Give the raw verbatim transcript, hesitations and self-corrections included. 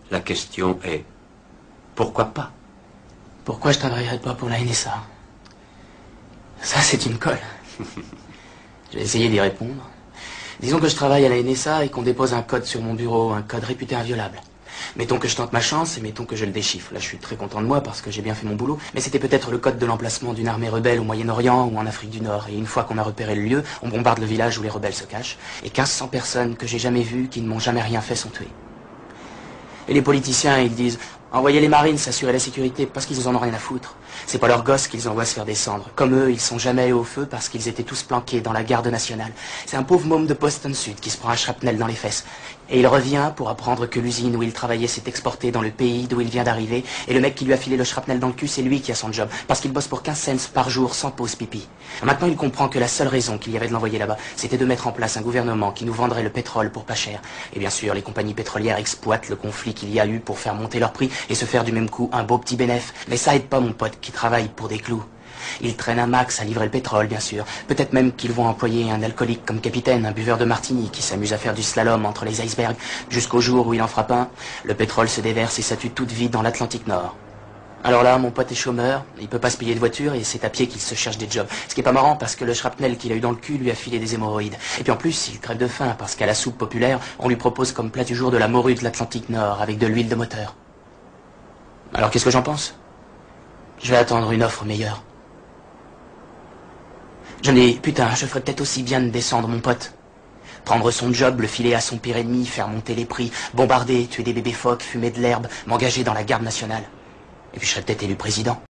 La question est, pourquoi pas? Pourquoi je travaillerais pas pour la N S A? Ça, c'est une colle. Je vais essayer d'y répondre. Disons que je travaille à la N S A et qu'on dépose un code sur mon bureau, un code réputé inviolable. Mettons que je tente ma chance et mettons que je le déchiffre. Là, je suis très content de moi parce que j'ai bien fait mon boulot. Mais c'était peut-être le code de l'emplacement d'une armée rebelle au Moyen-Orient ou en Afrique du Nord. Et une fois qu'on a repéré le lieu, on bombarde le village où les rebelles se cachent. Et quinze cents personnes que j'ai jamais vues, qui ne m'ont jamais rien fait, sont tuées. Et les politiciens, ils disent, envoyez les marines s'assurer la sécurité parce qu'ils en ont rien à foutre. C'est pas leurs gosses qu'ils envoient se faire descendre. Comme eux, ils sont jamais allés au feu parce qu'ils étaient tous planqués dans la garde nationale. C'est un pauvre môme de Boston Sud qui se prend un shrapnel dans les fesses. Et il revient pour apprendre que l'usine où il travaillait s'est exportée dans le pays d'où il vient d'arriver. Et le mec qui lui a filé le shrapnel dans le cul, c'est lui qui a son job. Parce qu'il bosse pour quinze cents par jour sans pause pipi. Maintenant, il comprend que la seule raison qu'il y avait de l'envoyer là-bas, c'était de mettre en place un gouvernement qui nous vendrait le pétrole pour pas cher. Et bien sûr, les compagnies pétrolières exploitent le conflit qu'il y a eu pour faire monter leur prix et se faire du même coup un beau petit bénéfice. Mais ça aide pas mon pote qui travaille pour des clous. Ils traînent un max à livrer le pétrole, bien sûr. Peut-être même qu'ils vont employer un alcoolique comme capitaine, un buveur de martini qui s'amuse à faire du slalom entre les icebergs, jusqu'au jour où il en frappe un, le pétrole se déverse et ça tue toute vie dans l'Atlantique Nord. Alors là, mon pote est chômeur, il peut pas se payer de voiture et c'est à pied qu'il se cherche des jobs. Ce qui est pas marrant parce que le shrapnel qu'il a eu dans le cul lui a filé des hémorroïdes. Et puis en plus, il crève de faim parce qu'à la soupe populaire, on lui propose comme plat du jour de la morue de l'Atlantique Nord avec de l'huile de moteur. Alors qu'est-ce que j'en pense? Je vais attendre une offre meilleure. Je me dis, putain, je ferais peut-être aussi bien de descendre mon pote. Prendre son job, le filer à son pire ennemi, faire monter les prix, bombarder, tuer des bébés phoques, fumer de l'herbe, m'engager dans la garde nationale. Et puis je serais peut-être élu président.